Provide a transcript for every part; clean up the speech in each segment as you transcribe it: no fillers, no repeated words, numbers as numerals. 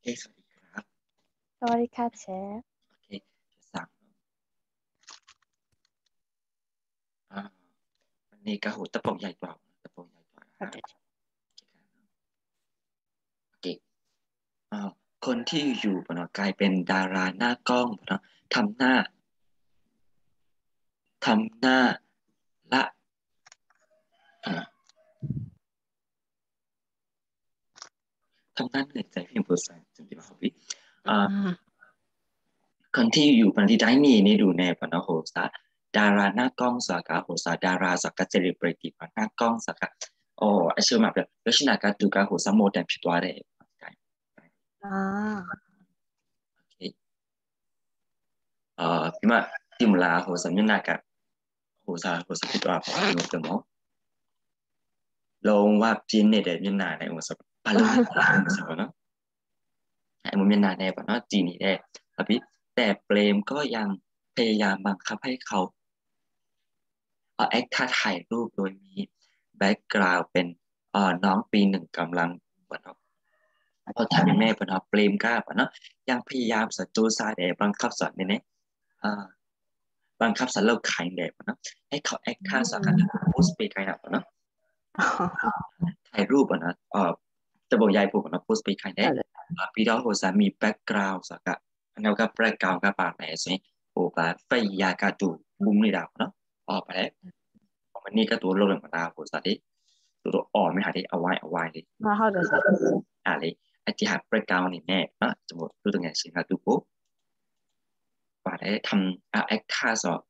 เคสวัสดีครับสวัสดีค่ะเชฟโอเคสั่งอ่าวันนี้ก็โหตะโปกใหญ่กว่าตะโปกใหญ่กว่าโอฮะเคโอเคอ่าคนที่อยู่บนกลายเป็นดาราหน้ากล้องเนาะทำหน้าทำหน้าละอ่าทำหน้าเหนื่อยใจเพียงเพื่อใส่จริงๆครับพี่อ่าคนที่อยู่บนที่ได้นี่ดูในปนโหสาดาราหน้ากล้องสากาโหสาดาราสากาเซเลบริตี้หน้ากล้องสากาโอ้อาชีพมาแบบลักษณะการดูการโหสาโมเดลผิดตัวเลยอ่าโอเค prima timula hosa minaka hosa pitwa pa no temo long wa pinနေတဲ့မျက်နှာနဲ့hosa ဘာလုံးနဲ့hosa ပေါ့နော်အဲ့မျက်နှာနဲ့ပေါ့နော်ကြည်နေတဲ့ပြီးแต่เปรมก็ยังพยายามบังคับให้เขาแอคท่าถ่ายรูปโดยมีแบ็กกราวด์เป็นน้องปีหนึ่งกำลังปะเนาะพอทำให้แม่ปะเนาะเปรมกล้าปะเนาะยังพยายามสัจจูซาเดบังคับสอนเนี่ยอ่า บังคับสันเราขายแบบนะให้เขาแอคท่าสักการโพสต์ไปไกลนะนะถ่ายรูปนะจะบอกยายผมนะโพสต์ไปไกลได้พี่ดาวโฮสามีแบ็กกราวด์สักการแล้วก็แบ็กกราวด์ก็ปากไหนสิโอ้ปะไฟยากาจูบุ้มนี่ดาวเนาะไปแล้ววันนี้ก็ตัวโลกเลยมาดาวโฮสาดิตัวไม่หาที่เอาไว้เลยมาเข้าเดี๋ยวอะไรไอ้ที่หาแบ็กกราวด์นี่แน่นะสมมติตัวตรงไหนสิครับดูปุ๊บป่าได้ทำแอคท่าสอบ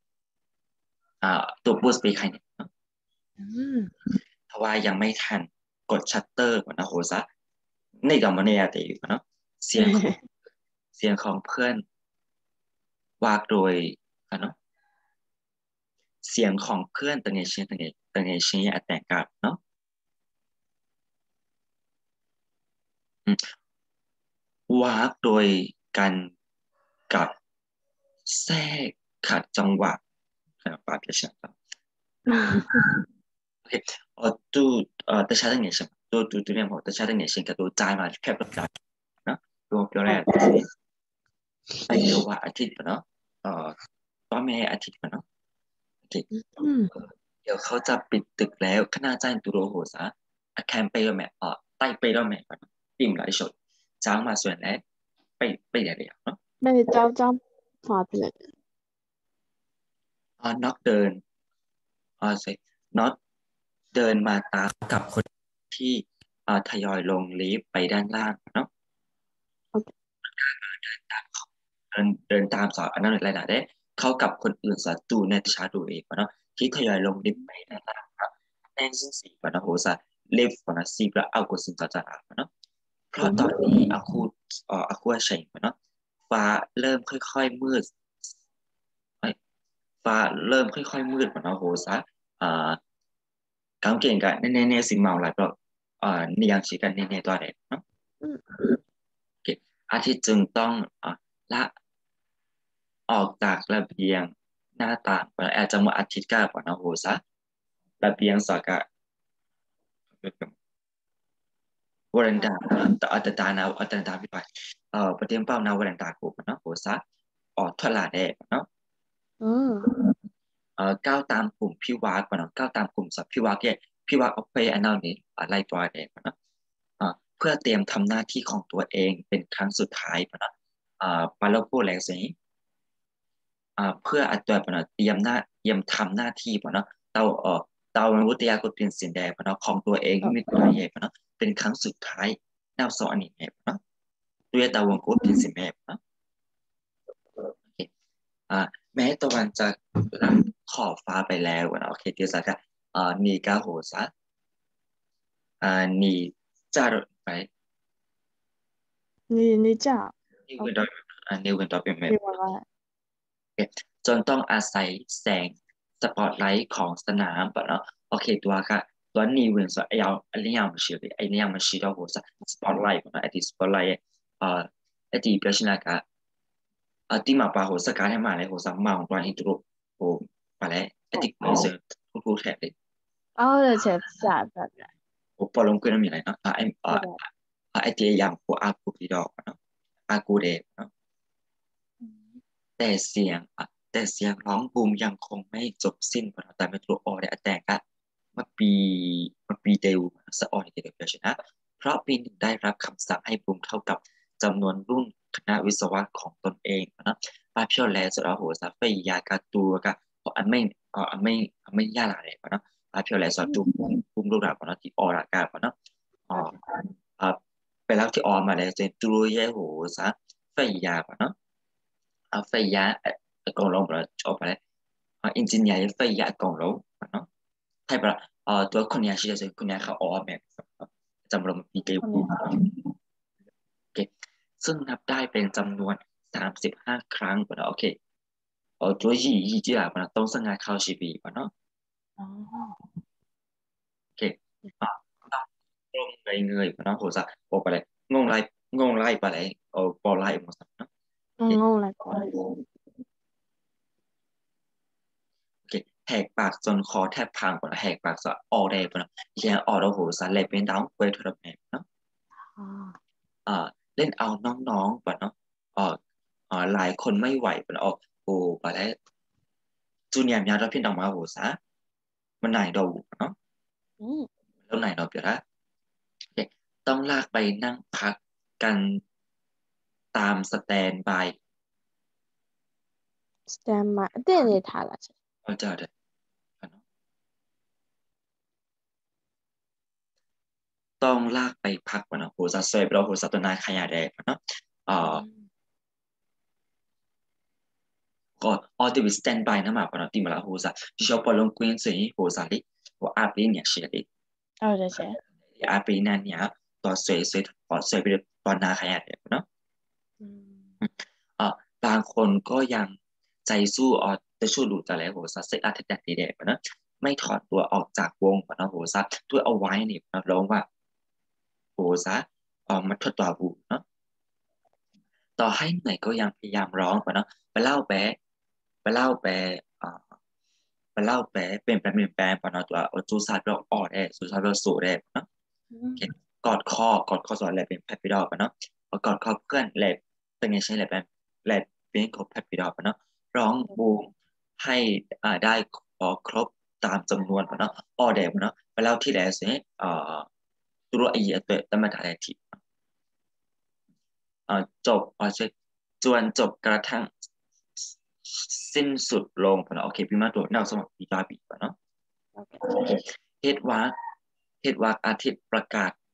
ตัวโพสต์ไปใครเนี่ยเพราะว่ายังไม่ทันกดชัตเตอร์ก่อนนะโหซะในกับมันเนี่ยแต่อยู่เนาะเสียงของเสียงของเพื่อนวากโดยเนาะเสียงของเพื่อนตังเงเชียแต่งกับเนาะวากโดยการกับแทรกขัดจังหวะปาเปียชันโอเคแต่ชาติเงชินตัวเนี่ยผมแต่ชาติเงชินกับตัวใจมาแคบกับใจเนาะตัวแรกไอเดียวว่าอาทิตย์เนาะเอ่อตอนแม่อาทิตย์เนาะโอเค เดี๋ยวเขาจะปิดตึกแล้วคณาจารย์ตุโรโหสาแคมเปญแม่ใต้ไปแล้วแม่ติ่มหลายชดจ้างมาส่วนแรกไปเดี๋ยวเนาะไม่เจ้ามาไปเลยน็อกเดินใช่น็อตเดินมาตามกับคนที่ทยอยลงลิฟต์ไปด้านล่างเนาะโอเคเดินตามสอนอันนั้นอะไรนะได้เขากับคนอื่นสัตูในชาดูเองเนาะที่ทยอยลงลิฟต์ไปด้านล่างเนาะแน่นสิปนะโหสาลิฟต์นะสิบละเอากุศลจาระเนาะ เพราะตอนนี้อาคูใช่ไหมเนาะฟ้าเริ่มค่อยๆมืดเอ้ยฟ้าเริ่มค่อยๆมืดเหมือนเอาโหซะอ่ากางเกงกันแน่ๆสิเมาหลายเพราะนิยังชิกันแน่ๆตัวเด็กเนาะโอเคอาทิตย์จึงต้องละออกจากระเบียงหน้าต่างอาจจะมาอาทิตย์ก้าก่อนนะโหซะระเบียงสักกะ Warenda ada tanah ada tanah pipa bertempat na warenda ko no ko sa thoát là đẹp no ก้าวตามกลุ่มพี่วากเนาะก้าวตามกลุ่มสับพี่วากเนี่ยพี่วากเอาไปอันนั้นนี่ไล่ตัวแดงเนาะเพื่อเตรียมทำหน้าที่ของตัวเองเป็นครั้งสุดท้ายเนาะปาโลโกแลกซี่เพื่ออัดตัวเนาะเตรียมทำหน้าที่เนาะเตาวุทยากดเป็นสินแดงเนาะของตัวเองที่มีตัวเองเนาะเป็นครั้งสุดท้ายแนวสอนนี่เนาะตัวเตาวงกดเป็นสินแดงเนาะโอเคอ่าแม้ตะวันจะลับขอบฟ้าไปแล้วเนาะโอเคเดี๋ยวสักนีกาโหซะนีจารไป你这样นิวเวน OK ดอนิวเวนดอเป็นแบ你บ玩玩จนต้องอาศัยแสงสปอตไลท์ของสนามปะเนาะโอเคตัวนี้เว้นส่วนไอ้เนี่ยมันชื่อไอ้เนี่ยมันชื่อว่าสปอตไลท์ปะเนาะไอ้ที่สปอตไลท์ไอ้ที่เปรียบเทียบกับที่มาปะโหสกัดให้มาเลยโหสัมมาของตัวนี้ตัวโหไปแล้วไอ้ที่ไม่เจอทุกแถบเลย然后的 chef 下拜拜โหพอลงขึ้นมีอะไรเนาะไอ้拜拜ไอเดียอย่างพวกอากูดีดอกเนาะอากูเดเนาะแต่เสียงแต่เสียงร้องบูมยังคงไม่จบสิ้นเนาะแต่ไม่ตัวออได้แต่ก็มาปีมาปีเดียวสะออนเดียวชนะเพราะปีหนึ่งได้รับคำสั่งให้บูมเท่ากับจำนวนรุ่นคณะวิศวะของตนเองนะป้าเพียวแลสุดาโหสาเฟยยากาตัวก็เพราะอันไม่ยากอะไรเนาะป้าเพียวแลสอดจุ่มบูมลูกหลานเนาะที่ออรากาเนาะอ๋อไปแล้วที่ออมาเลยเจนจูเย่โหซะเฟยยาเนาะเฟยยาcộng đồng là cho phải engineer fen ya cộng đồngเนาะใช่ปะตัวคนนี้ชื่อคนนี้เขาออกแบบจำลองปีเกคนวูนี้โอเคซึ่งนับได้เป็นจำนวน35ครั้งปะโอเคตัวยี่จีอ่ะปะต้องสง่าเข้าชีวิตปะเนาะอ๋อโอเคอ่ะตรงเงยปะเนาะโหสักโอไปเลยงงไรไปเลยปอไล่หมดสักเนาะโอเคงงเลยก็โอเคแหกปากจนคอแทบพังปะแหกปากจะออกได้ปะยังออกแล้วโหสันเลยเป็นดาวเวทระเบิดเนาะอ๋อเล่นเอาน้องๆปะเนาะเอ่อหลายคนไม่ไหวปะออกโอ้ปะแล้วจูเนียร์มีอะไรเพี้ยนออกมาโหซะมันไหนดูเนาะอืมแล้วไหนเราเปียละโอเคต้องลากไปนั่งพักกันตามสแตนบายสแตมมาเต้นเลยท่าละใช่เอาเจอเด็ดต้องลากไปพักปะเนาะโหซะเซฟเราโหซะตัวนาขยะแดงปะเนาะเอ่ออืมก็ออเดวิสแตนบายนะมาปะเนาะติมาลาโหซะที่ชอบปอลงควีนส์โหซะลิโหอาปีเนี่ยเชียดิเอาใช่ใช่อาปีนั้นเนี่ยตัวสวยต่อสวยไปตอนนาขยะเด็กเนาะอืมอ่าบางคนก็ยังใจสู้จะชู้ดูแต่แล้วโหซะเซตอาร์ตแดดดีเด็กเนาะไม่ถอดตัวออกจากวงปะเนาะโหซะด้วยเอาไว้เนี่ยนะร้องว่าโหซะมาทดตัวบูเนาะต่อให้เหนื่อยก็ยังพยายามร้องปะเนาะไปเล่าแปะไปเล่าแปะอ่า Palau béเป็นปะเนาะตัวจูซาดอกออดจูซาดอกสูดเนาะอืโอเคมกอดคอสอนแหละเป็นแพปิดอปะเนาะพอกอดคอเพื่อนแหละเป็นไงใช่แหละเป็นครบแพปิดอปะเนาะร้องบูมให้ได้ครบตามจำนวนปะเนาะออเดปะเนาะไปเล่าที่แลวสิตัวไอ้ตัวตั้งมาถ่ายทีจบใช่จวนจบกระทั่งสิ้นสุดลงปะเนาะโอเคพี่มาตัวแนวสมองปีกาปีปะเนาะโอเคเฮดวาร์กเฮดวาร์กอาทิตย์ประกาศ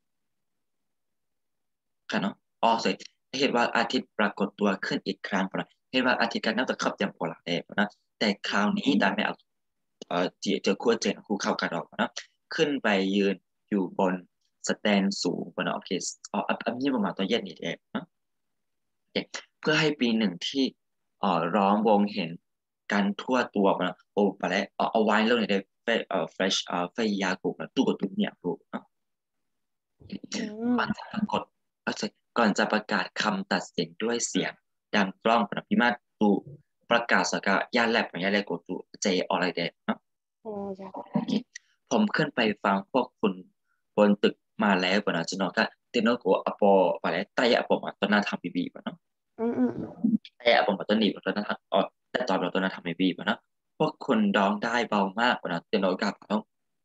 ค่ะเนาะอ๋อสิเฮดวาร์กอาทิตย์ปรากฏตัวขึ้นอีกครั้งปะนะเฮดวาร์กอาทิตย์กันน่าจะขับยังพอละเดปะนะแต่คราวนี้ดันไม่เอาเจอคู่เจนคู่เข้ากันออกปะนะขึ้นไปยืนอยู่บนสแตนสูงปะนะโอเคอันนี้ประมาณตัวเย็นนี่เองนะโอเคเพื่อให้ปีหนึ่งที่ร้องวงเห็นกันทั่วตัวปะนะโอ้ปะแล้วเอาไว้เรื่องไหนได้เฟรชเฟยยากูนะตู้กับตุ้เนี่ยกูเนาะอืก่อนมจะปรากฏก่อนจะประกาศคำตัดสินด้วยเสียงดังกล้องปรพิมาตูประกาศสกายาแลบของยาแลกูตูเจออะไรเดเนาะโอ้ใช่ผมขึ้นไปฟังพวกคุณบนตึกมาแล้วปะเนาะจนก็เตโนโกอปอไปแล้วแต่ยาผมตอนนั้นทำบีบีปะเนาะอืมอืมแต่ยาผมตอนนี้ตอนนั้นทำแต่ตอนเราตอนนั้นทำบีบีปะเนาะพวกคุณร้องได้เบามากปะเนาะเตโนกับต้อง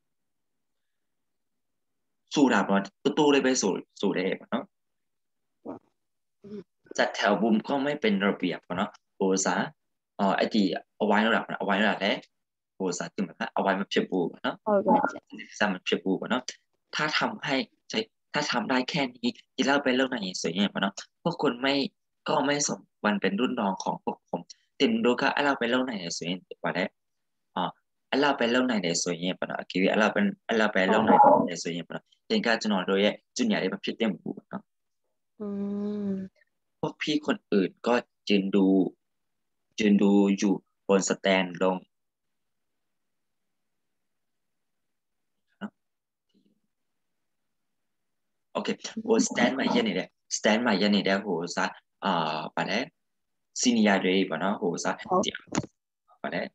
สู้ดาบมันตู้เลยไปสู่ได้ปะเนาะอืมจัดแถวบุมก็ไม่เป็นระเบียบเนาะโอ้ซะไอ้ที่เอาไว้ระดับนะเอาไว้ระดับแรกโอ้ซะจึงแบบว่าเอาไว้มาเพียบบูเนาะโอเคใช่ซ้ำมันเพียบบูเนาะถ้าทำให้ใช้ถ้าทำได้แค่นี้กินเหล้าไปเรื่องไหนสวยงามเนาะพวกคุณไม่ก็ไม่สมควรเป็นรุ่นน้องของพวกผมตินดูก็ไอ้เราไปเรื่องไหนสวยงามกว่าได้อ่าไอ้เราไปเรื่องไหนสวยงามเนาะคิดว่าไอ้เราไปเรื่องไหนสวยงามเนาะเองก็จะนอนโดยจุนใหญ่ได้แบบเพียบเต็มบูเนาะอืมพวกพี่คนอื่นก็ยืนดูยืนดูอยู่บนสแตนลงนะโอเคบนสแตนมาเยอะนี่แหละสแตนมาเยอะนี่แหละโหซะปะเนี่ยซีเนียร์เลยปะเนาะโหซะโอ้เจียปะเนี่ย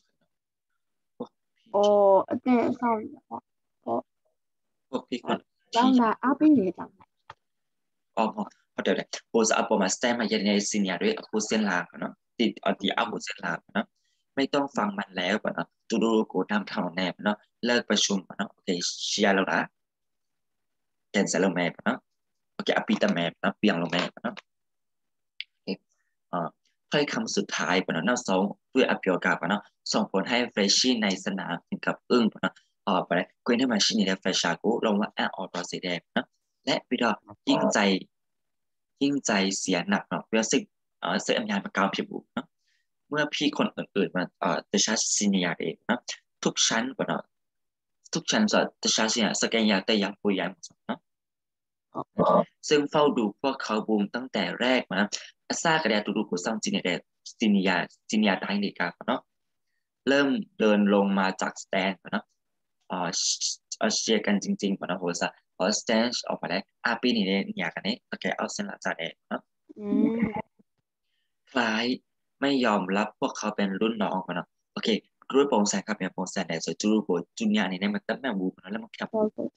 พวกโอ้เต้นเศร้าอยู่แล้วก็พวกพี่คนที่พี่တာအားပေးနေကြတယ်อ๋อဟုတ်တယ်လေဟိုအပေါ်မှာ stand မှာရတဲ့ senior တွေအခုစင်လာပေါ့နော်ဒီအခုစင်လာပေါ့နော်ไม่ต้องฟังมันแล้วပေါ့နော်သူတို့ကိုတမ်းထောင်နေပေါ့နော်เลิกประชุมပေါ့နော်โอเคเชียร์แล้วนะ cancel แล้วแม่ပေါ့နော်โอเคอภิตแม่ပေါ့နော်เปลี่ยนแล้วแม่ပေါ့နော်โอเคถ้อยคำสุดท้ายပေါ့နော်နောက်ဆုံးတွေ့အပြောကပေါ့နော်ส่งผลให้ freshie ในสนามถึงกับอึ้งပေါ့နော်ไปแล้วကွင်းထဲမှာရှိနေတဲ့ fresher ကိုလုံးဝအံ့ဩသွားစေတယ်ပေါ့နော်และပြီးတော့ยิ่งใจเสียหนักเนาะเพื่อสึกอำนาจมาก้าวผิดบุกเนาะเมื่อพี่คนอื่นๆมาจะชั้นซีเนียร์เองนะทุกชั้นปะเนาะทุกชั้นจะชั้นซีเนียร์สแกนยาแต่ยังปุยยังเนาะซึ่งเฝ้าดูพวกเขาบูมตั้งแต่แรกมาอาซากระเดียดูกุซังจีเนียร์ไดนิกาเนาะเริ่มเดินลงมาจากสแตนเนาะเชียร์กันจริงๆปะเนาะโหซะพอสแตนออกมาแล้วปีนี้เนี่ยกันเนี่ยโอเคเอาเส้นหลังจากเองเนาะคล้ายไม่ยอมรับพวกเขาเป็นรุ่นน้องกันเนาะโอเครู้โปร่งแสงครับเนี่ยโปร่งแสงแต่ส่วนจูรูโบจุนยาเนี่ยมันตั้งแต่บูกันแล้วมันแคบ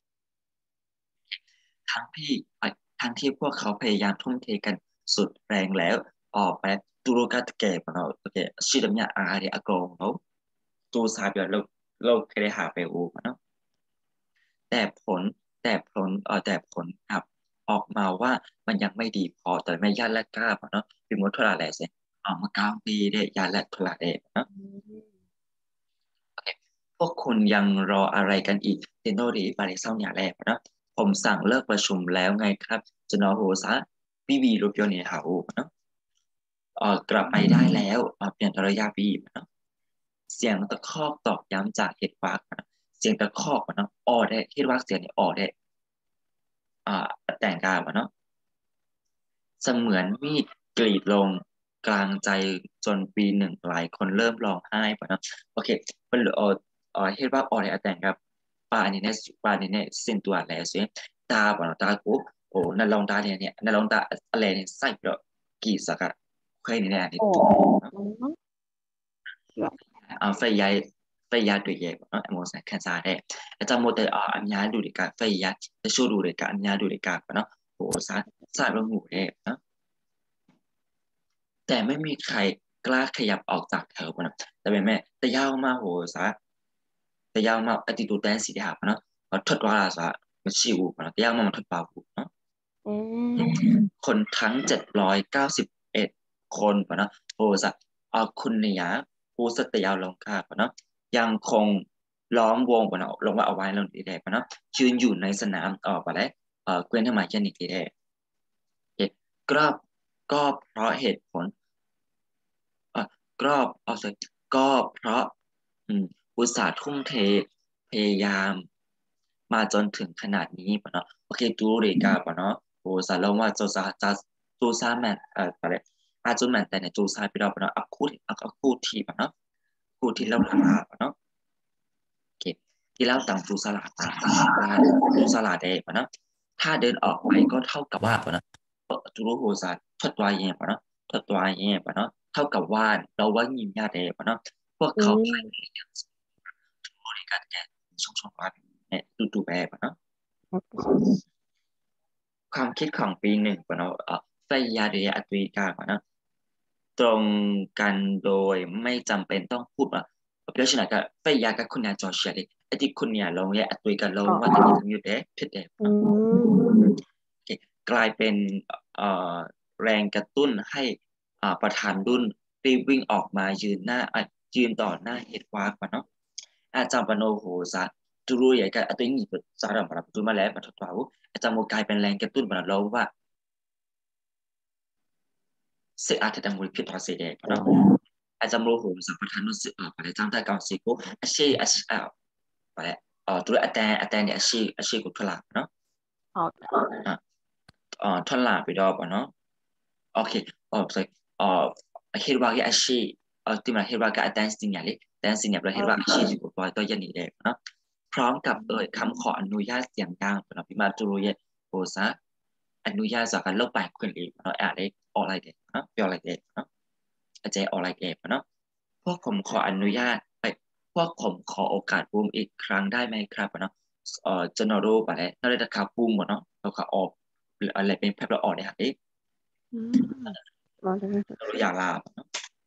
ทั้งที่ทั้งที่พวกเขาพยายามทุ่มเทกันสุดแรงแล้วออกไปตูโรกาตเกะเนาะโอเคชื่อดำเนี่ยอาเดียอากงเนาะตูซาเบียเราเคยหาไปอูเนาะแต่ผลแต่ผลครับออกมาว่ามันยังไม่ดีพอแต่ไม่ยันและกล้าเนาะพิมพ์ทุลาแลเซออกมากลางปีได้ยันและทุลาเดเนาะพวกคุณยังรออะไรกันอีกเทโนรีบาริเซาเนี่ยแหละเนาะผมสั่งเลิกประชุมแล้วไงครับจะนอโฮซะบีบีรูปยนเนี่ยหาโอเนาะกลับไปได้แล้วเปลี่ยนระยะบีเนาะเสียงตะคอกตอกย้ำจากเฮดวากนะเสียงตะคอกเนาะออได้เฮดวากเสียงเนี่ยออได้แต่งกายเนาะเสมือนมีดกรีดลงกลางใจจนปีหนึ่งหลายคนเริ่มร้องไห้เนาะโอเคเป็นเฮดวากออได้แต่งกับปานี่เนี่ยสิ้นตัวแล้วสิตาเนาะตากูโอ้นั่นลองตาเนี่ยนั่นลองตาอะไรเนี่ยใส่เนาะกี่สักอะเคยเนี่ยนี่ถูกfeiaတွေ့ရဲ့ပေါ့နော်အမောဆန်ခန်းစားတဲ့အကြောင်းမို့တဲ့အများလူတွေကfeiaတချို့လူတွေကအများလူတွေကပေါ့နော်ဟိုစလို့ငူတယ်နော်แต่ไม่มีใครกล้าขยับออกจากแถวပေါ့နော်แต่เป็นแม่แต่ยาวมากโหแต่ยาวมากအတီတူတန်းစီတဲ့ဟာပေါ့နော်ထွက်သွားတာဆိုတာမရှိဘူးပေါ့နော်တရားမှမထွက်ပါဘူးနော်คนทั้ง791คนပေါ့နော်ဟိုคุณเนี่ยผู้สตยาวลงกาปะเนาะยังคงล้อมวงปะเนาะลงว่าเอาไว้ลงดีแดปะเนาะยืนอยู่ในสนามปะแล้วเกวียนทำไมแค่นี้ดีแดก็ก็เพราะเหตุผลเออก็เอาสิก็เพราะอุตสาห์ทุ่มเทพยายามมาจนถึงขนาดนี้ปะเนาะโอเคตูเรกาปะเนาะโอ้สารลงว่าโจซาแมนปะเลยอาจุนแมนแต่ในโจซาไปเราปะเนาะอักคูทีปะเนาะคูทีเราทำปะเนาะโอเคที่เราต่างจูซาลาเดปะเนาะถ้าเดินออกไปก็เท่ากับว่าปะเนาะจูรุโฮซาทดตัวเองปะเนาะทดตัวเองปะเนาะเท่ากับว่าเราว่ายิมยาเดปะเนาะพวกเขาบริการแก่ช่องว่าเนี่ยดูแบบปะเนาะความคิดของปีหนึ่งปะเนาะไฟยาเดียอัตวิกาปะเนาะตรงกันโดยไม่จำเป็นต้องพูดว่าเพราะฉะนั้นก็ไฟยากับคุณยาจอเชียดิไอ้ที่คุณเนี่ยลงเนี่ยอัตวิกันลงว่าจะมีทั้งอยู่เด้ผิดเด้กลายเป็นแรงกระตุ้นให้ประธานรุ่นรีบวิ่งออกมายืนต่อหน้าเฮดวาร์กเนาะอาจารย์ปโนโหซะจูรุใหญ่กับตัวนี้สารพัดจูมาแล้วมาทดสอบอาจารย์โมกลายเป็นแรงกระตุ้นมาแล้วว่าเสียอาจจะมูลพิษต่อเสียเด็กเนาะอาจารย์โมโหสัมปทานนุ่นสื่อไปจังแต่ก่อนสิกูอาชีไปตัวอาจารย์เนี่ยอาชีกุทลาเนาะทลาไปดอกเนาะโอเคsorry เฮดวาร์กอาชีที่มันเฮดวาร์กอาจารย์สิ่งอย่างนี้แต่สิ่งอย่างเราเฮดวาร์กอาชีกุตัวตัวยันนี่เด็กเนาะพร้อมกับคำขออนุญาตเสียงดังสำหรับพิมาจูรุเยโอซะอนุญาตจากการเลิกไปคนอื่นเนาะอะไรออนไลน์เด็กเนาะเป็นออนไลน์เด็กเนาะอาจารย์ออนไลน์เด็กเนาะพวกผมขออนุญาตพวกผมขอโอกาสบูมอีกครั้งได้ไหมครับเนาะ general ไปแล้วนั่นเลยนะครับบูมหมดเนาะเราก็ออกอะไรเป็นแพร่ออกเนี่ยเอ๊ะเราอยากลาเนาะ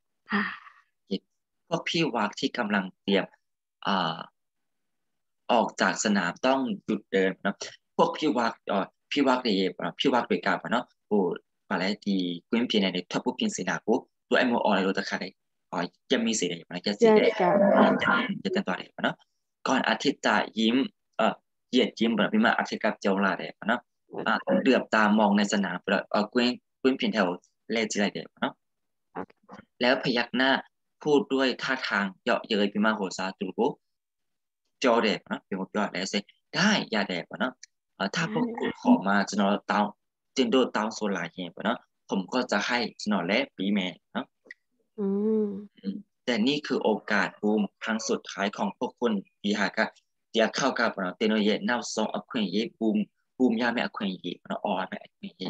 พวกพี่วักที่กำลังเตรียมอ่าออกจากสนามต้องหยุดเดินนะพวกพี่วักเดียพี่วักโดยการเนาะโอ้อะไรที่กุนเพียนในทับปุ๊บเพียนสีนาปุ๊บตัวไอ้โมออะไรรู้ตะขาได้จะมีสีแดงจะสีแดงจะเต็มตัวเลยเนาะก่อนอาทิตย์จะยิ้มเหยียดยิ้มแบบพี่มาอาทิตย์กับเจ้าลาเลยเนาะเดือบตามองในสนามแล้วกุนเพียนแถวเลจิไรเดียเนาะแล้วพยักหน้าพูดด้วยท่าทางเยาะเย้ยพี่มาโหซาตูโบจอเด็กนะเป็นหมดยอดแล้วสิได้ยาแดกเนาะถ้าพวกคุณขอมาจะนอนเตาจินโดเตาโซลาเฮียเนาะผมก็จะให้จะนอนและปีแม่เนาะแต่นี่คือโอกาสบูมครั้งสุดท้ายของพวกคุณปีหากะเดียเข้ากับเตโนเยน่าซองอควนเยบูมยาไม่อควนเยเนาะออไม่อควนเย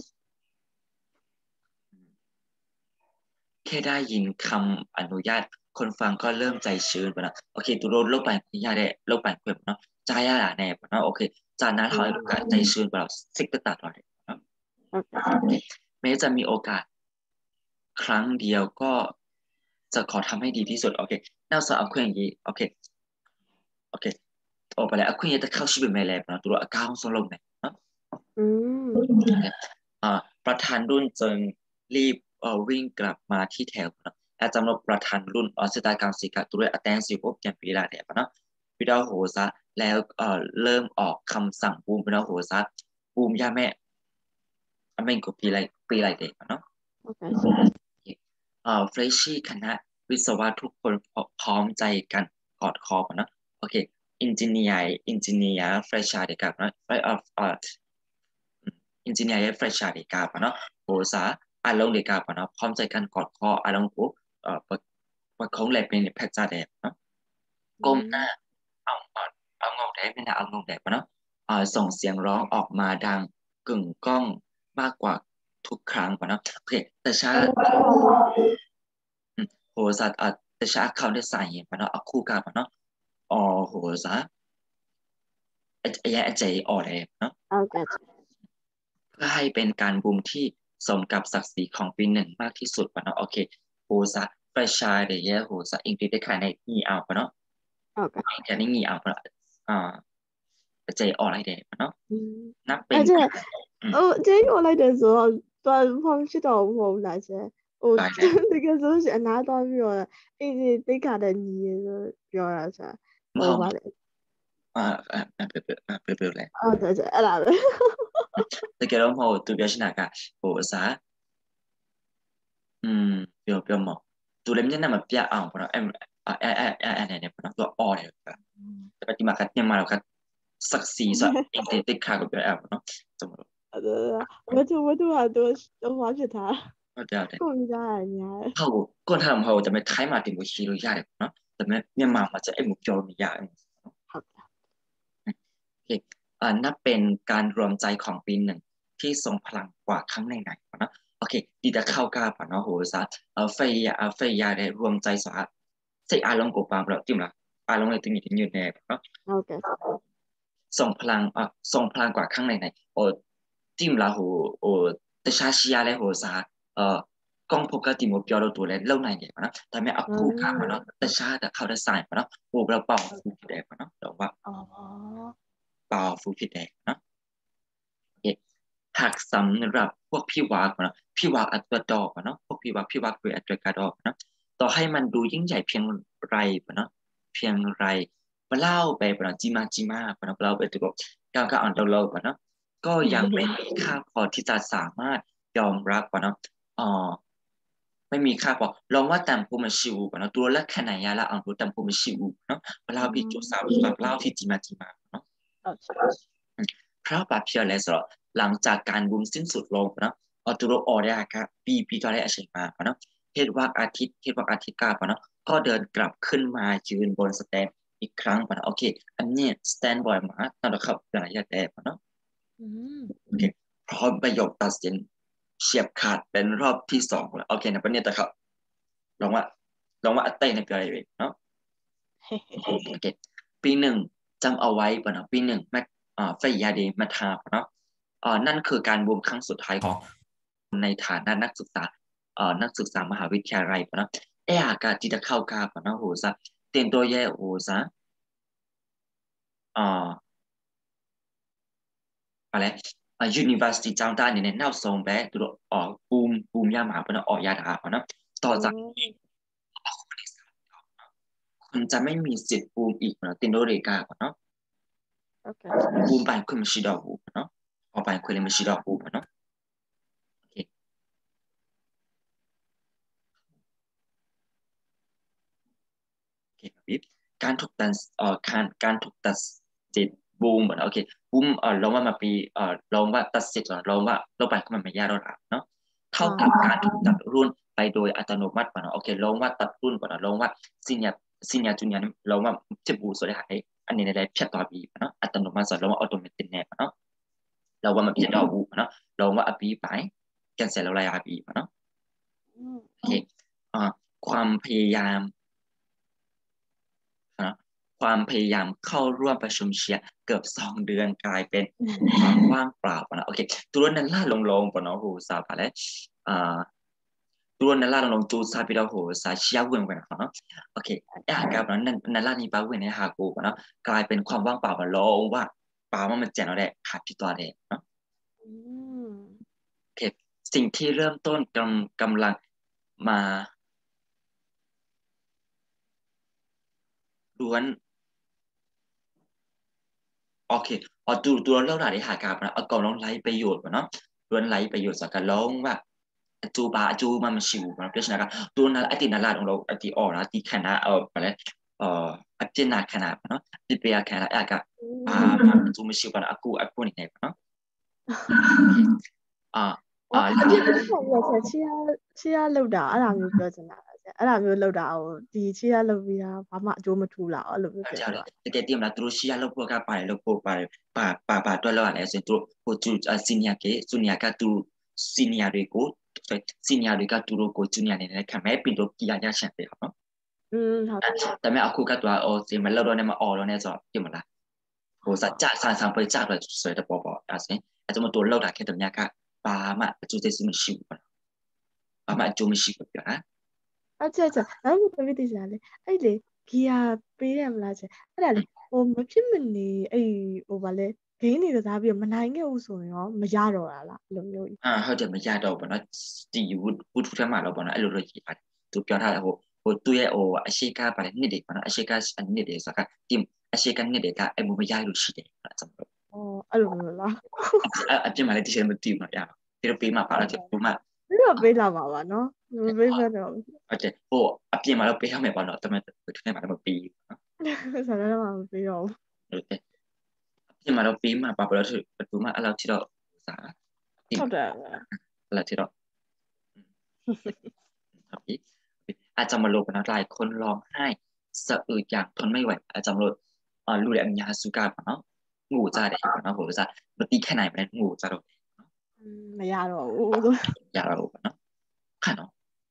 แค่ได้ยินคำอนุญาตคนฟังก็เริ่มใจชื้นไปแล้วโอเคตัวโลกไปยาได้โลกไปเพื่อนเนาะใจยาแน่เนาะโอเคจากนั้นเขาก็ใจชื้นไปแล้วสิกตตัดเลยเนาะแม้จะมีโอกาสครั้งเดียวก็จะขอทำให้ดีที่สุดโอเคน่าสะอาดอย่างนี้โอเคโอเคออกไปแล้วคุณยังจะเข้าชีวิตไม่แล้วนะตัวอาการของสโลมเนี่ยเนาะประธานรุ่นจึงรีบวิ่งกลับมาที่แถวนะอาจารย์ประธานรุ่นสตาการสิกาตัวอัตแตนสิบอบอย่างปีละเนี่ยนะวิดาโหซะแล้วเริ่มออกคำสั่งบูมวิดาโหซะบูมย่าแม่อเมนก็ปีไรเด็กเนาะเฟรชชี่คณะวิศวะทุกคนพร้อมใจกันกอดคอกันนะโอเคอินจิเนียร์เฟรชชาเด็กกับนะอินจิเนียร์เฟรชชาเด็กกับนะโหซาอารมณ์เด็กกับนะพร้อมใจกันกอดคออารมณ์กูประคองแหลกเป็นแพทย์จ่าแดดนะก้มหน้าเอาเอาเงาแดดไม่นะเอาเงาแดดนะส่งเสียงร้องออกมาดังกึ่งก้องมากกว่าทุกครั้งนะโอเคแต่ช้าโหสัตแต่ช้าเขาได้ใส่เนาะเอาคู่กันเนาะอ๋อโหซะไอ้ใจอ่อนเลยเนาะเพื่อให้เป็นการบูมที่สมกับศักดิ์ศรีของปีหนึ่งมากที่สุดเนาะโอเคโหซะประชาเดียโหซะอังกฤษได้ขายในงีเอาเนาะแค่นี้งีเอาเนาะใจอ่อนอะไรเดียเนาะนับเป็น这个来的时候，端方去到我们那些，我那个时候是拿到没有了，一直得看的你表那些，我把的， เปิดเลย对对，那的， แต่แกร้องโหตัวเบียชนะกะโหซะเปียวหมอกตัวเล่มเนี่ยน่ะมันเปียอ่างปะเนาะเนี่ยปะเนาะตัวอ่อนเนี่ยแต่ปฏิมาคัดเนี่ยมาแล้วคัดสักสีซะเองติดขากับเปียปะเนาะสมมติ我还都发给他， ก็เดี๋ยว够你家你还， เขาก้นทำเขาจะไม่ท้ายมาถึงวิชีรุยาเลยเนาะแต่เนี่ยมาจะไอ้หมุกโยมียา好的， โอเคนับเป็นการรวมใจของปีหนึ่งที่ทรงพลังกว่าครั้งไหนๆนะโอเคดีแต่เข้ากาปะเนาะโหซะเฟยยาได้รวมใจสะใส่อารมณ์กบปามเราจิ้มละอารมณ์เลยตึงอยู่ในเนาะ好的， ทรงพลังกว่าครั้งไหนๆโอ้จิ้มละโหโอ้แต่ชาชิยาและโหซะเอ่อกล้องพกกติโมเปียวเราตัวเล่นเล่าไหนเนี่ยนะแต่ไม่เอาคู่ขาเนาะแต่ชาแต่เขาได้ใส่เนาะโอ้เราเป่าฟูผิดแดงเนาะแต่ว่าเป่าฟูผิดแดงเนาะ หากสำหรับพวกพี่วากนะพี่วากอัตราดอกเนาะพวกพี่วากโดยอัตรากาดอกนะต่อให้มันดูยิ่งใหญ่เพียงไรเนาะเพียงไรมาเล่าไปเนาะจิมาเนาะเล่าไปตัวการอ่านเราเนาะก็ยังไม่มีค่าพอที่จะสามารถยอมรับเนาะอ๋อไม่มีค่าพอลองว่าตามภูมิชิวเนาะตัวละขนาดยาละอ่านตัวตามภูมิชิวเนาะเล่าพี่จุสาวแบบเล่าที่จิมาเนาะพระบาทเพียรเลยสำหรับหลังจากการบุญสิ้นสุดลงนะตุโรออได้ครับปีก็ได้อาชีพมาเนาะเทศวักอาทิตย์กาปะเนาะก็เดินกลับขึ้นมายืนบนสแตนอีกครั้งปะเนาะโอเคอันนี้สแตนบ่อยมากนั่นแหละครับหลายอย่างแต่ปะเนาะโอเคพร้อมประโยคตัดสินเฉียบขาดเป็นรอบที่สองแล้วโอเคนะปะเนี่ยแต่ครับลองว่าอัตเต้ในปีอะไรเนาะโอเคปีหนึ่งจำเอาไว้ปะเนาะปีหนึ่งแมไฟยาเดมาทาปะเนาะนั่นคือการบวมครั้งสุดท้ายของในฐานะนักศึกษามหาวิทยาลัยปะเนาะอากาศที่จะเข้ากาปะเนาะโหซะเต็มตัวแย่โหซะอ่าอะไรUniversity ကျောင်းသားအနေနဲ့နောက်ဆုံးပဲသူတို့ပူရမှာပေါ့နော်ရတာပေါ့နော်ต่ออืจากมคุณจะไม่มีสิทธิ์ปูมอีกเนาะตินโดเรกาเนาะโอเคปูมไปคุณไม่ใช่ดอกบูเนาะออกไปคุณเลยไม่ใช่ดอกบูเนาะโอเคโอเคครับพี่การถูกตัดสิทธิ์บูมเนาะโอเคบูมลองว่ามาปีลองว่าตัดสิทธิ์ลองว่าเราไปก็มันไม่ยากแล้วเนาะเท่ากับการถูกตัดรุ่นไปโดยอัตโนมัติเนาะโอเคลองว่าตัดรุ่นก่อนลองว่าซีเนียจูเนียลองว่าจะบูสุดท้ายอันนี้ในได้เพียบต่อปีเนาะอัตโนมัติลองว่าออโตเมติกแน่เนาะ เราว่ามันเป็นดอกบูเนาะเราว่าอปีไปกันเสร็จแล้วรายอปีเนาะโอเคอ่าความพยายามนะความพยายามเข้าร่วมประชุมเชียร์เกือบ2 เดือนกลายเป็นความว่างเปล่านะโอเคตัวนั้นล่าลงปะเนาะโหสาบอะไรอ่าตัวนั้นล่าลงจูซาบิดาโหสาเชียเวิร์งไปนะเนาะโอเคกับนั้นล่านี้ป้าเวิร์งในฮากูเนาะกลายเป็นความว่างเปล่ามาลงว่าป่าว่ามันเจ๋งแล้วแหละหาที่ตัวเด็กเนาะอืมโอเคสิ่งที่เริ่มต้นกำลังมาล้วนโอเคตัวเล่าหน้าที่หากาบนะเอาก่อนลองไล่ประโยชน์ก่อนเนาะล้วนไล่ประโยชน์สักการลองว่าจูมันชิวนะเพราะฉะนั้นก็ตัวนั้นไอตินาลาของเราไอติออนะที่ขนาดอะไรอัจเจนาขนาดเนาะที่เปียขนาดก็อืจูมันชิวกันakuนี่ไงเนาะอ่าอ๋อအပြင်ဘက်ဆောင်ပြီးတော့ချီရလောက်တာအဲ့ဒါမျိုးပြောချင်တာပါဆရာအဲ့ဒါမျိုးလောက်တာဟိုဒီချီရလောက်ပြီးတာဘာမှအကျိုးမထူလာအဲ့လိုမျိုးဖြစ်เจ้าเลยသွားแต่เตรียมแล้วตัวเชียร์ลูกพวกก็ไปลูกพวกไปป่าตัวเราอะไรส่วนตัวพวกจูซีเนียร์เกจูเนียร์ก็ตัวซีเนียร์ด้วยกูซีเนียร์ด้วยก็ตัวกูจูเนียร์เนี่ยคันแม่เป็นตัวกี่อย่างเช่นเดียวเนาะอืมဟုတ်แต่แม่เอาคู่กับตัวซีมันเราโดนเนี่ยมาแล้วเนี่ยจอดที่หมดละโหสัจจะสร้างไปจากเลยสวยแต่ปอสิอาจจะมาตัวเราได้แค่ตัวเนี้ยก็ป่ามาจูเจซิมันชิวป่ามาจูมันชิวแบบนั้นအအဲ့လိုသမီးသိချင်တာလေအဲ့လေဂီယာပေးရမလားချင်အဲ့ဒါလေဟိုမဖြစ်မနေအဲ့ဟိုဗာလဲဂိမ်းတွေကစားပြီးမနိုင်ခဲ့ဘူးဆိုရင်ရောမရတော့တာလားအဲ့လိုမျိုးเขาจะไม่ยากดอกปะเนาะที่อยู่พูดทุกมาเราปะเนาะไอ้เราเลยกี่ปันตัวเปียวท่าโหตัวอาชีพปะเนี่ยนี่เด็กปะเนาะอาชีพอันนี้เด็กสักทีมอาชีพกันนี่เด็กไอ้บุไม่ยากรู้สิเด็กนะสำหรับอ๋อအဲ့လိုမျိုးလားอาจจะมาเลยที่เชื่อมันตีมาอย่างที่เราปีมาปะเราจะรู้มาပြီးတော့ပေးလာမှာပါနော်မပေးမတော့อาจจะโหอาจจะมาเราปีเท่าไหร่ปะเนาะแต่มันถึงได้มาเราปีဆန္ဒတော့မပေးတော့โอเคที่มาเราปีมาปะเราถือประตูมาเราที่เราสาทีဘူးมဟုတ်တယ်เราที่เราครับอาจจะมาลงนะหลายคนร้องไห้สะอึกอย่างทนไม่ไหวอาจจะมาลงรู้แหละมียาสุกาปะเนาะงูจ่าเด็กปะเนาะโหจะปฏิแค่ไหนไปงูจ่าเราမရတော့ဘူးอย่าเราปะเนาะค่ะเนาะ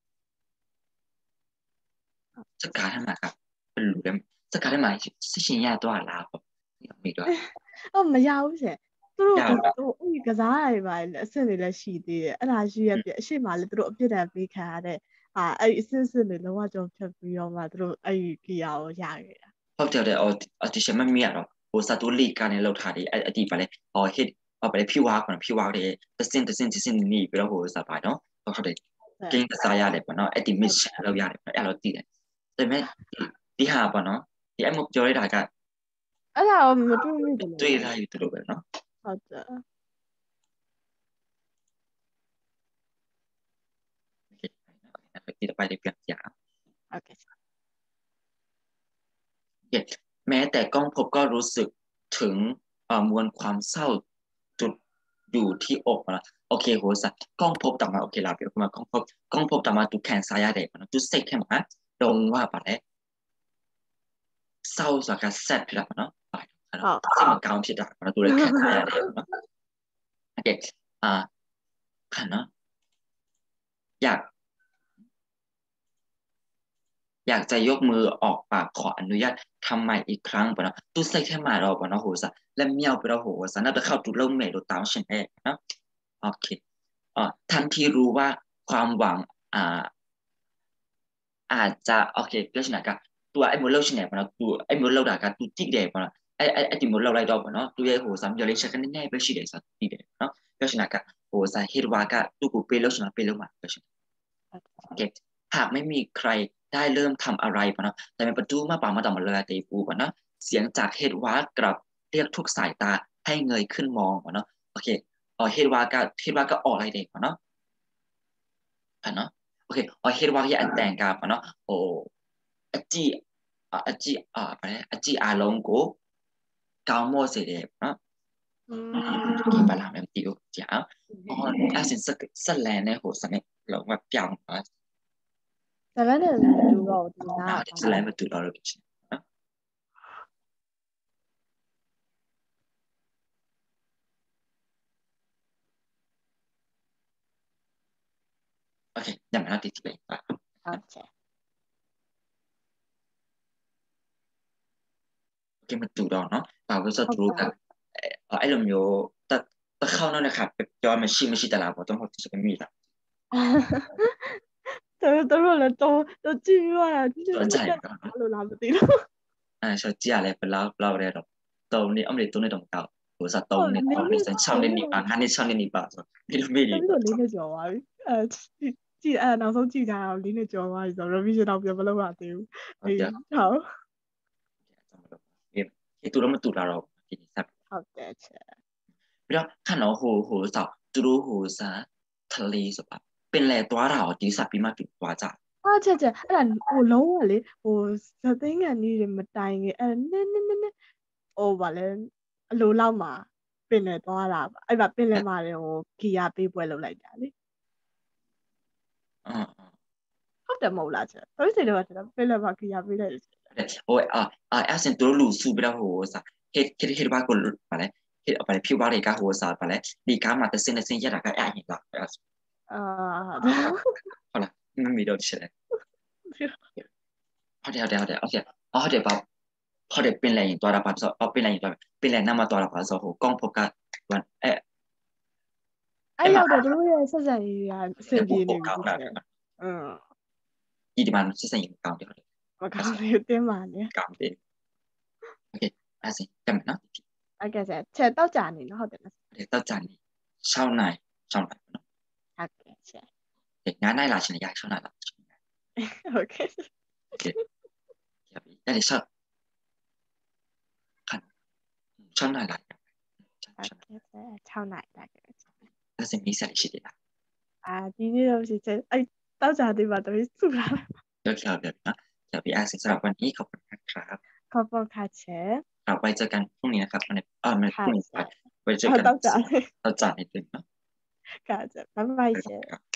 สกัดให้มาครับเป็นรู้ได้สกัดให้มาสิ่งยากตัวลาครับมีด้วยအော်မရဘူးရှင်သူတို့ยากဟိုအဲ့ကစားရပါလေအဆင့်တွေလည်းရှိသေးတယ်အဲ့ဒါရှိရပြအရှိမလည်းသူတို့အပြစ်ဒဏ်ပေးခံရတဲ့အဲ့အဆင့်တွေလုံးဝကြောင်ဖြတ်ပြီးတော့မှသူတို့အဲ့ကီယာကိုရခဲ့တာဟုတ်တယ်တဲ့ဒီရှမမီရတော့ဟိုစတူလီကနေလောက်ထားတယ်အတီပါလေဟစ်ပါလေဖြူဝါတယ်တစင်နီးပြီးတော့ဟိုစပါတော့ဟုတ်တယ်ကင်းကစားရတယ်ပေါ့နော်အဲ့ဒီ mission လောက်ရတယ်အဲ့လိုတည်တယ်ဒါပေမဲ့ဒီဟာပေါ့နော်ဒီအမှုပြောရတာကအဲ့ဒါတော့မတွေ့မိဘူးတွေ့လေရယူတူလို့ပဲနော်ဟုတ်တယ်โอเคที่ไปได้เปลี่ยนอย่างโอเคแม้แต่กล้องพบก็รู้สึกถึงมวลความเศร้าจุดอยู่ที่อกนะโอเคโหสัตกล้องพบต่อมาโอเคลาเปียกมากล้องพบต่อมาตุแขนซ้ายเด็กนะตุเซ็กแค่มาตรงว่าปะเนี่ยเศร้าสักการเซตพิลาเนาะไปဟုนะซึ่งมันกาวผิดอ่ะนะตัวเล็กแขนซ้ายเด็กเนาะโอเคอ่าขันเนาะอยากอยากจะยกมือออกปากขออนุญาตทำใหม่อีกครั้งปะเนาะตู้ใส่แค่มาเราปะเนาะโหซะและเมียวไปเราโหซะน่าจะเข้าตู้เล่าเมย์ดูตามฉันเองนะโอเคทันที่รู้ว่าความหวังอ่าอาจจะโอเคก็ชนะกันตัวไอ้โมเลชเนี่ยปะเนาะตัวไอ้โมเลด่ากันตัวจิ๊กเดย์ปะเนาะไอ้ที่โมเลไรดอกปะเนาะตัวไอ้โหซ้ำยอเลชกันแน่ๆไปชิเดย์สักทีเดย์เนาะก็ชนะกันโหซะเฮดวากะตัวกูเปโลชนะเปโลมาก็ชนะโอเคหากไม่มีใครได้เริ่มทำอะไรปะเนาะแต่เป็นประตูมาป่ามาต่อมาเลยตีปูปะเนาะเสียงจากเฮดวากลับเรียกทุกสายตาให้เงยขึ้นมองปะเนาะโอเคเฮดวากะออกอะไรเด็กปะเนาะปะเนาะโอเคเฮดวากะอันแต่งกับปะเนาะโอ้ အကြည့်ဗါလဲအကြည့်အားလုံးကိုကောင်းမော့စေတယ်နော်ဒီပါလာမယ်မသိဘူးကြည့်အောင်အဲ့စင်ဆက်လန်နဲ့ဟိုစနေလုံးဝပြောင်းသွားဇလန်းနဲ့မတူတော့ဒီနားဆက်လန်မတူတော့လို့ဖြစ်နော်โอเคညမနော်တိတိပဲဟုတ်ကဲ့โอเคမတူတော့နော်ဘာလို့ဆိုသူကအဲ့လိုမျိုးတခေါင်းနဲ့ခါပြောမရှိတလားပေါ့တော့ဟုတ်တယ်မိလားတို့လည်းတော့ကြည့်ရတာဒီလိုတက်လို့လားမသိဘူးအဲ့ဆိုကြည့်ရလဲဘလောက်လဲတော့3နှစ်အမလေး3နှစ်တော့မကောက်ဟိုစား3နှစ်4နှစ်6နှစ်နေပါ5နှစ်6နှစ်နေပါဆိုဒီလိုမိတွေတော်လေးနဲ့ကြော်ပါပြီကြည့်နောက်ဆုံးကြည့်ကြအောင်လေးနဲ့ကြော်သွားပြီဆိုတော့ revision တော့ပြန်မလုပ်ရသေးဘူးဟုတ်ဒီတူတော့မတူတာတော့ဒီဆက်ဟုတ်တယ်ချက်ပြီးတော့ခဏတော့ဟိုဆောက်သူတို့ဟိုစားทะเลဆိုပါပင်လယ်သွားတာကိုဒီဆက်ပြီးမှတူသွားကြချက်အဲ့ဒါဟိုလုံးဝလေဟိုသသိန်းကန်ကြီးတွေမတိုင်ခင်အဲ့နည်းဟိုဗာလဲအလိုလောက်မှာပင်လယ်သွားတာအဲ့ဒါပင်လယ်မှာဟိုဂီယာပေးပွဲလုပ်လိုက်တာလေဟုတ်တယ်မဟုတ်လားချက်တော်စိတ်တော့ပင်လယ်မှာဂီယာပေးလိုက်တယ်ဟိုအဲ့စင်တို့လူစုပြီးတော့ဟိုစားဟစ်ဘာကိုပါလေဟစ်ပါလေဖြူပါတွေကဟိုစားပါလေဒီကားမှာတစ်စင်းရက်တာကအဲ့ရင်လာဟုတ်လားမမီတော့ချက်ဟုတ်တယ်โอเคဟုတ်တယ်ပါဟုတ်တယ်ပင်လယ်ရင်သွားတာပါဆိုပင်လယ်ရင်သွားပင်လယ်နားမှာသွားတာပါဆိုဟိုကောင်းဖို့ကအဲ့ရောက်တော့တို့ရဲ့ဆက်ဆံရေးကအဆင်ပြေနေပြီဒီမှာဆက်ဆံရေးကောင်းတယ်ဟုတ်တယ်မကောင်းဘူးတင်းပါနဲ့ကောင်းတယ်โอเคအဲ့ဒါကမယ်နော်ဟုတ်ကဲ့ချက်တော့ကြာနေနော်ဟုတ်တယ်နော်တော့ကြာနေ6နိုင်နော်ဟုတ်ကဲ့ချက် 9နိုင်လာရှင်ရ6နိုင်လာဟုတ်ကဲ့โอเคအဲ့ဒီ6နိုင်လာဟုတ်ကဲ့6နိုင်လာကဲအဲ့စင်မိတ်ဆက်ရှိတယ်လားဒီနေ့တော့ရှိချက်အဲ့တောက်ကြသေးပါတော့စုလာဟုတ်ကဲ့နော်จะพี่อาศิสำหรับวันนี้ขอบคุณครับขอบคุณค่ะเชฟครับไว้เจอกันพรุ่งนี้นะครับไม่พรุ่งนี้ไว้เจอกันต้องจ่ายเราจ่ายนิดนึงเนาะค่ะเชฟบ๊ายบายเชฟ